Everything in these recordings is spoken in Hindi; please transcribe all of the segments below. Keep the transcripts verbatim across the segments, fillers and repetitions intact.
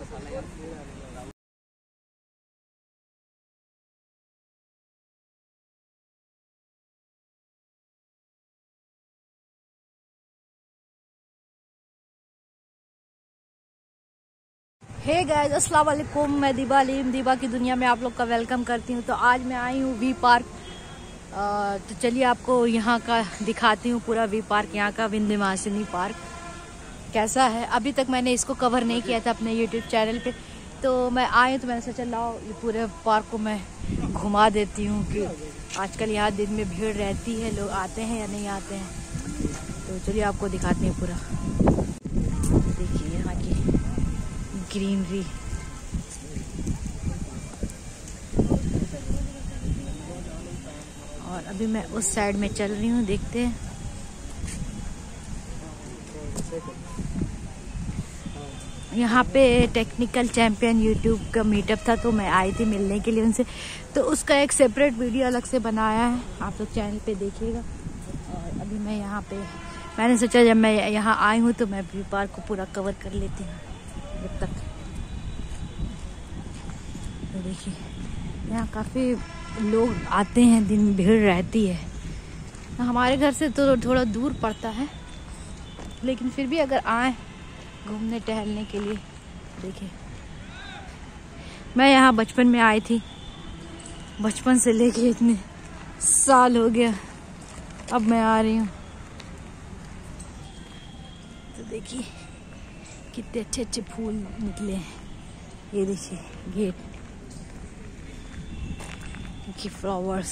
हे गाइस, अस्सलाम वालेकुम। मैं दीबा अलीम, दीबा की दुनिया में आप लोग का वेलकम करती हूँ। तो आज मैं आई हूँ वी पार्क। आ, तो चलिए आपको यहाँ का दिखाती हूँ पूरा वी पार्क, यहाँ का विंध्यवासिनी पार्क कैसा है। अभी तक मैंने इसको कवर नहीं किया था अपने यूट्यूब चैनल पे, तो मैं आई हूँ तो मैंने सोचा लाओ ये पूरे पार्क को मैं घुमा देती हूँ कि आजकल यहाँ दिन में भीड़ रहती है, लोग आते हैं या नहीं आते हैं। तो चलिए आपको दिखाती हूँ पूरा। देखिए यहाँ की ग्रीनरी, और अभी मैं उस साइड में चल रही हूँ, देखते हैं। यहाँ पे टेक्निकल चैंपियन यूट्यूब का मीटअप था, तो मैं आई थी मिलने के लिए उनसे। तो उसका एक सेपरेट वीडियो अलग से बनाया है, आप लोग चैनल पे देखिएगा। और अभी मैं यहाँ पे मैंने सोचा जब मैं यहाँ आई हूँ तो मैं वी पार्क को पूरा कवर कर लेती हूँ जब तक। तो देखिए यहाँ काफ़ी लोग आते हैं, दिन भीड़ रहती है। हमारे घर से तो थोड़ा दूर पड़ता है, लेकिन फिर भी अगर आए घूमने टहलने के लिए। देखिए मैं यहाँ बचपन में आई थी, बचपन से लेके इतने साल हो गया, अब मैं आ रही हूँ। तो देखिए कितने अच्छे अच्छे फूल निकले हैं। ये देखिए गेट की फ्लावर्स।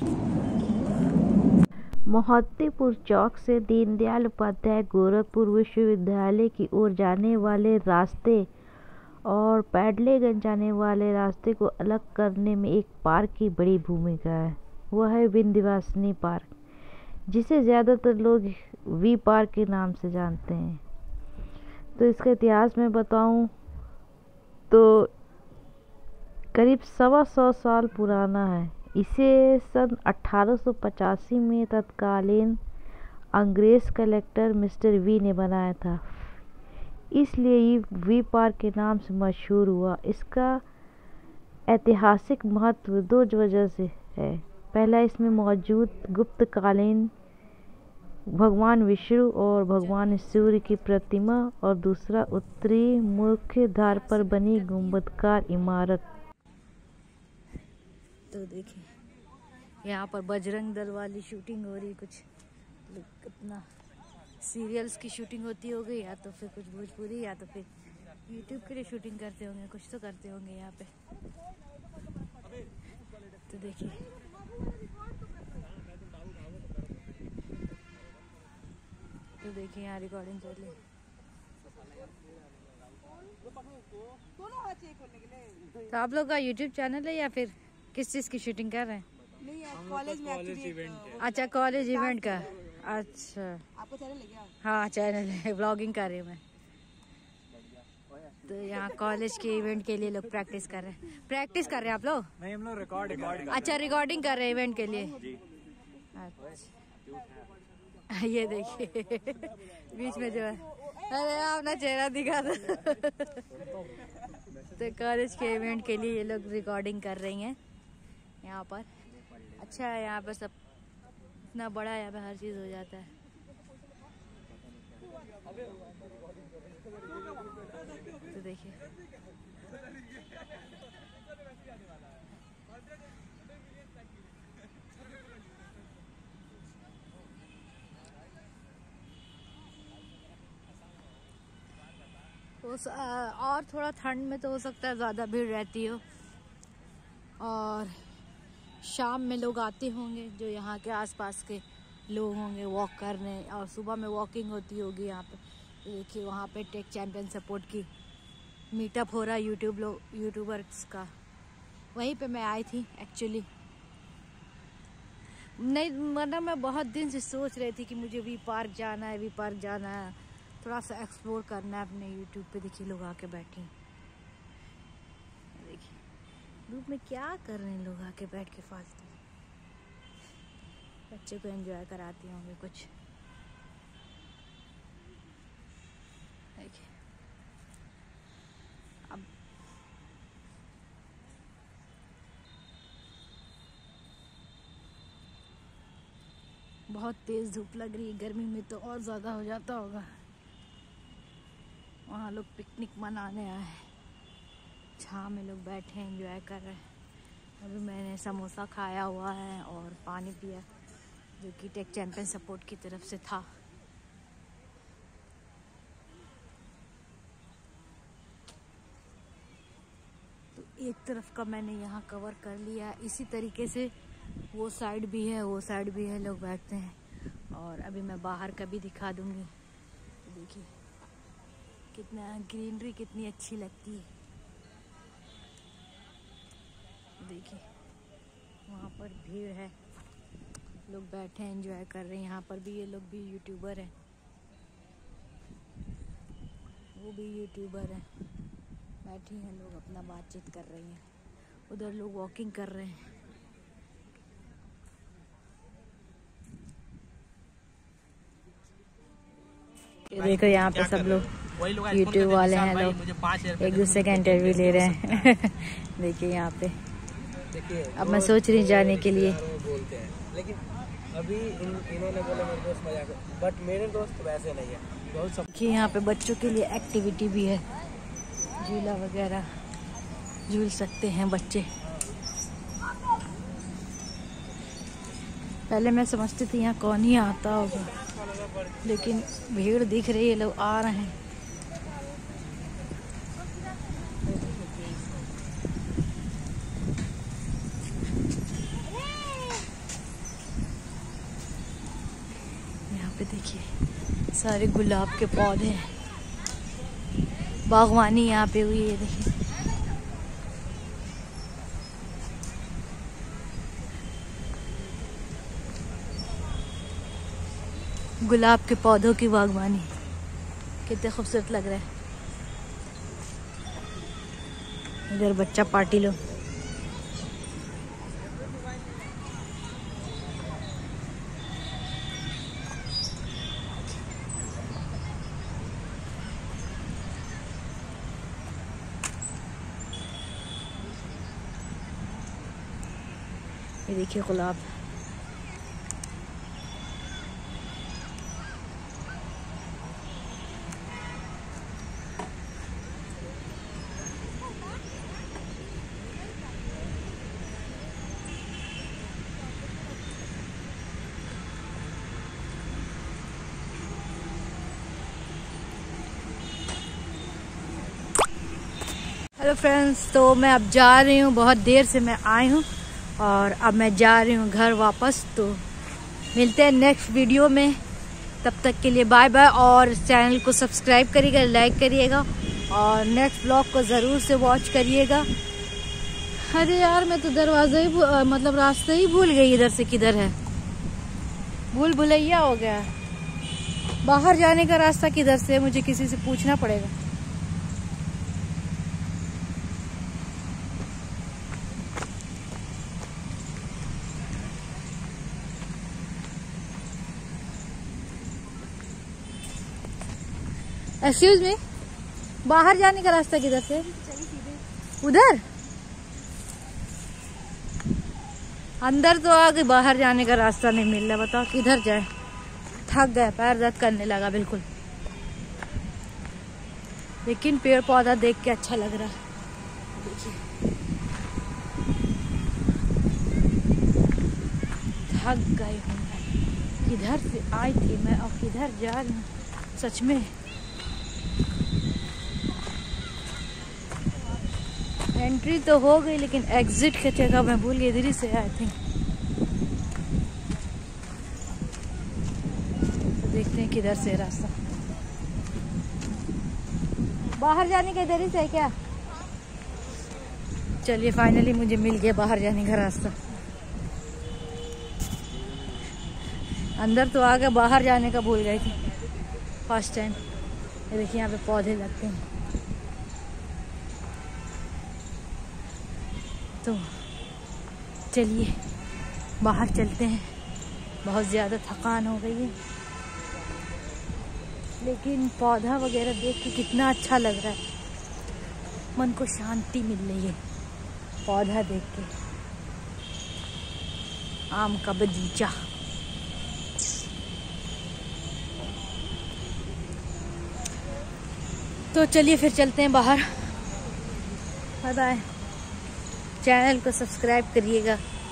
मोहत्तीपुर चौक से दीनदयाल उपाध्याय गोरखपुर विश्वविद्यालय की ओर जाने वाले रास्ते और पैडलेगंज जाने वाले रास्ते को अलग करने में एक पार्क की बड़ी भूमिका है। वह है विंध्यवासिनी पार्क, जिसे ज़्यादातर लोग वी पार्क के नाम से जानते हैं। तो इसका इतिहास मैं बताऊं तो करीब सवा सौ साल पुराना है। इसे सन अठारह सौ पचासी में तत्कालीन अंग्रेज कलेक्टर मिस्टर वी ने बनाया था, इसलिए ये वी पार्क के नाम से मशहूर हुआ। इसका ऐतिहासिक महत्व दो वजह से है। पहला, इसमें मौजूद गुप्तकालीन भगवान विष्णु और भगवान सूर्य की प्रतिमा, और दूसरा उत्तरी मुख्य द्वार पर बनी गुंबदकार इमारत। तो देखिए यहाँ पर बजरंग दल वाली शूटिंग हो रही, कुछ अपना सीरियल्स की शूटिंग होती होगी, या तो फिर कुछ भोजपुरी, या तो फिर यूट्यूब के लिए शूटिंग करते होंगे, कुछ तो करते होंगे यहाँ पे। तो देखिए तो देखिए यहाँ रिकॉर्डिंग चल रही। तो आप लोग का यूट्यूब चैनल है या फिर किस चीज़ की शूटिंग कर रहे हैं? नहीं, कॉलेज में कॉलेज इवेंट है। अच्छा, कॉलेज इवेंट का। अच्छा, आपका चैनल है क्या? हाँ चैनल है, व्लॉगिंग कर रही हूँ मैं। तो यहाँ कॉलेज के इवेंट के लिए लोग प्रैक्टिस कर रहे हैं। प्रैक्टिस कर रहे हैं आप लोग? नहीं, हम लोग रिकॉर्ड रिकॉर्ड अच्छा, रिकॉर्डिंग कर रहे हैं इवेंट के लिए। अच्छा ये देखिए बीच में जो है, अरे अपना चेहरा दिखा दो। तो कॉलेज के इवेंट के लिए ये लोग रिकॉर्डिंग कर रही हैं यहाँ पर। अच्छा है यहाँ पर, सब इतना बड़ा है, यहाँ पे हर चीज़ हो जाता है। तो देखिए तो और थोड़ा ठंड में तो हो सकता है ज़्यादा भीड़ रहती हो, और शाम में लोग आते होंगे जो यहाँ के आसपास के लोग होंगे वॉक करने, और सुबह में वॉकिंग होती होगी यहाँ पे। तो देखिए वहाँ पे टेक चैंपियन सपोर्ट की मीटअप हो रहा है यूट्यूब लोग यूट्यूबर्स का। वहीं पे मैं आई थी एक्चुअली। नहीं मतलब मैं बहुत दिन से सोच रही थी कि मुझे वी पार्क जाना है, वी पार्क जाना है, थोड़ा सा एक्सप्लोर करना है अपने यूट्यूब पे। देखिए लोग आके बैठे हैं, देखिए धूप में क्या कर रहे हैं लोग आके बैठ के फालतू। बच्चे को एंजॉय कराती होंगे कुछ। देखिए अब बहुत तेज़ धूप लग रही है, गर्मी में तो और ज़्यादा हो जाता होगा। वहाँ लोग पिकनिक मनाने आए हैं, छाँव में लोग बैठे हैं, एंजॉय कर रहे हैं। अभी मैंने समोसा खाया हुआ है और पानी पिया, जो कि टेक चैंपियन सपोर्ट की तरफ से था। तो एक तरफ का मैंने यहाँ कवर कर लिया, इसी तरीके से वो साइड भी है, वो साइड भी है, लोग बैठते हैं। और अभी मैं बाहर का भी दिखा दूँगी। देखिए कितना ग्रीनरी कितनी अच्छी लगती है। देखिए वहाँ पर भीड़ है, लोग बैठे हैं, एंजॉय कर रहे हैं। यहाँ पर भी ये लोग भी यूट्यूबर हैं, वो भी यूट्यूबर हैं, बैठी हैं लोग अपना बातचीत कर रही हैं। उधर लोग वॉकिंग कर रहे हैं। देखो यहाँ पे सब लोग यूट्यूब वाले हैं, लोग एक दूसरे का इंटरव्यू ले रहे हैं। देखिए यहाँ पे अब मैं सोच रही जाने के लिए, लेकिन अभी इन, इन्होंने बोला मेरे दोस्त मजाक, बट मेरे दोस्त वैसे नहीं है। बहुत देखिए यहाँ पे बच्चों के लिए एक्टिविटी भी है, झूला वगैरह झूल सकते हैं बच्चे। पहले मैं समझती थी यहाँ कौन ही आता होगा, लेकिन भीड़ दिख रही है, लोग आ रहे हैं। यहाँ पे देखिए सारे गुलाब के पौधे हैं, बागवानी यहाँ पे हुई है। देखिए गुलाब के पौधों की बागवानी, कितने खूबसूरत लग रहा है। इधर बच्चा पार्टी लो। ये देखिए गुलाब, हेलो फ्रेंड्स, तो मैं अब जा रही हूँ, बहुत देर से मैं आई हूँ और अब मैं जा रही हूँ घर वापस। तो मिलते हैं नेक्स्ट वीडियो में, तब तक के लिए बाय बाय। और चैनल को सब्सक्राइब करिएगा, लाइक करिएगा और नेक्स्ट ब्लॉग को ज़रूर से वॉच करिएगा। अरे यार मैं तो दरवाज़ा ही मतलब रास्ता ही भूल गई, इधर से किधर है, भूल भुलैया हो गया। बाहर जाने का रास्ता किधर से, मुझे किसी से पूछना पड़ेगा। एक्सक्यूज मी, बाहर जाने का रास्ता किधर से? उधर अंदर तो आ गई, बाहर जाने का रास्ता नहीं मिल रहा। बताओ किधर जाए, थक गए, पैर दर्द करने लगा बिल्कुल। लेकिन पेड़ पौधा देख के अच्छा लग रहा है। थक गई हूँ मैं, किधर से आई थी मैं और किधर जा रही हूँ सच में। एंट्री तो हो गई लेकिन एग्जिट की जगह मैं भूल गई, इधर ही से आई थी। तो देखते हैं किधर से रास्ता, बाहर जाने का इधर ही से है क्या? चलिए फाइनली मुझे मिल गया बाहर जाने का रास्ता। अंदर तो आ गया, बाहर जाने का भूल गई थी फर्स्ट टाइम। ये देखिए यहाँ पे पौधे लगते हैं। तो चलिए बाहर चलते हैं, बहुत ज़्यादा थकान हो गई है, लेकिन पौधा वगैरह देख के कितना अच्छा लग रहा है, मन को शांति मिल रही है पौधा देख के। आम का बगीचा। तो चलिए फिर चलते हैं बाहर। Bye bye. चैनल को सब्सक्राइब करिएगा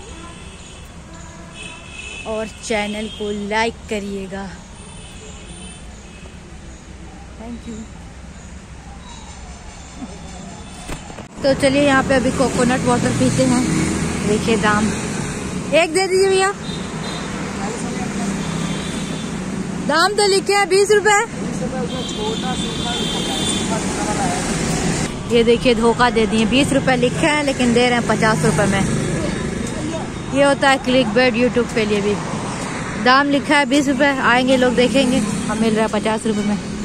और चैनल को लाइक करिएगा। Thank you. तो चलिए यहाँ पे अभी कोकोनट वाटर पीते हैं। देखिए दाम, एक दे दीजिए भैया। दाम तो लिखे हैं बीस रुपए। ये देखिए धोखा दे दिए, बीस रुपए लिखे हैं लेकिन दे रहे हैं पचास रुपए में। ये होता है क्लिक बेट यूट्यूब के लिए भी। दाम लिखा है बीस रुपए, आएंगे लोग देखेंगे, हम मिल रहा है पचास रुपए में।